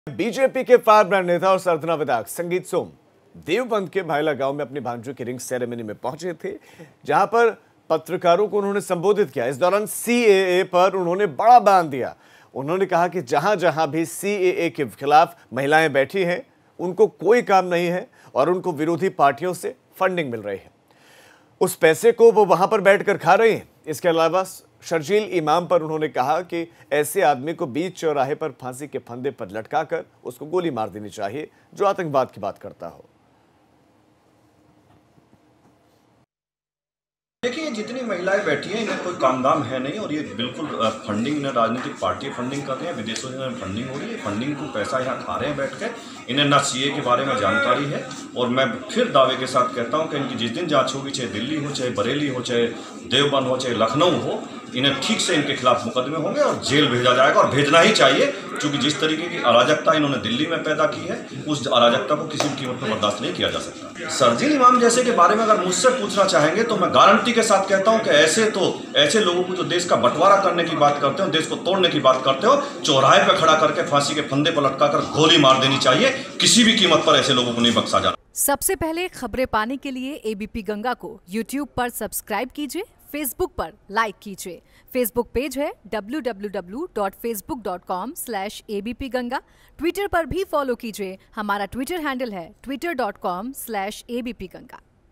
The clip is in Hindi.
बीजेपी के फायर ब्रांड नेता और सरधना विधायक संगीत सोम देवबंद के भायला गांव में अपनी भांजों की रिंग सेरेमनी में पहुंचे थे, जहां पर पत्रकारों को उन्होंने संबोधित किया। इस दौरान सीएए पर उन्होंने बड़ा बयान दिया। उन्होंने कहा कि जहां जहां भी सीएए के खिलाफ महिलाएं बैठी हैं, उनको कोई काम नहीं है और उनको विरोधी पार्टियों से फंडिंग मिल रही है। उस पैसे को वो वहां पर बैठकर खा रहे हैं। इसके अलावा शर्जील इमाम पर उन्होंने कहा कि ऐसे आदमी को बीच चौराहे पर फांसी के फंदे पर लटकाकर उसको गोली मार देनी चाहिए जो आतंकवाद की बात करता हो। देखिए, जितनी महिलाएं बैठी हैं इन्हें कोई काम दाम है नहीं और ये बिल्कुल फंडिंग, इन्हें राजनीतिक पार्टी फंडिंग कर रही है, विदेशों से फंडिंग हो रही है। फंडिंग को पैसा यहाँ खा रहे हैं बैठ के। इन्हें ना सीए के बारे में जानकारी है और मैं फिर दावे के साथ कहता हूँ कि इनकी जिस दिन जांच होगी, चाहे दिल्ली हो, चाहे बरेली हो, चाहे देवबंद हो, चाहे लखनऊ हो, इन्हें ठीक से इनके खिलाफ मुकदमे होंगे और जेल भेजा जाएगा और भेजना ही चाहिए, क्योंकि जिस तरीके की अराजकता इन्होंने दिल्ली में पैदा की है, उस अराजकता को किसी भी कीमत पर बर्दाश्त नहीं किया जा सकता। शर्जील इमाम जैसे के बारे में अगर मुझसे पूछना चाहेंगे तो मैं गारंटी के साथ कहता हूं कि ऐसे लोगों को जो देश का बंटवारा करने की बात करते हो, देश को तोड़ने की बात करते हो, चौराहे पर खड़ा करके फांसी के फंदे पर लटकाकर गोली मार देनी चाहिए। किसी भी कीमत पर ऐसे लोगों को नहीं बख्शा जाना। सबसे पहले खबरें पाने के लिए एबीपी गंगा को यूट्यूब पर सब्सक्राइब कीजिए, फेसबुक पर लाइक कीजिए। फेसबुक पेज है www.facebook.com/abp गंगा। ट्विटर पर भी फॉलो कीजिए, हमारा ट्विटर हैंडल है twitter.com/abp गंगा।